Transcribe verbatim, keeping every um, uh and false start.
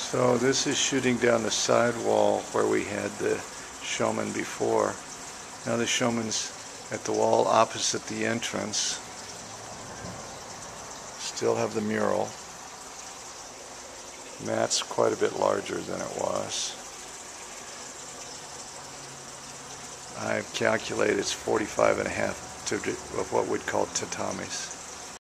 So this is shooting down the side wall where we had the showman before. Now the showman's at the wall opposite the entrance. Still have the mural. Mat's quite a bit larger than it was. I've calculated it's forty-five and a half to, of what we'd call tatamis.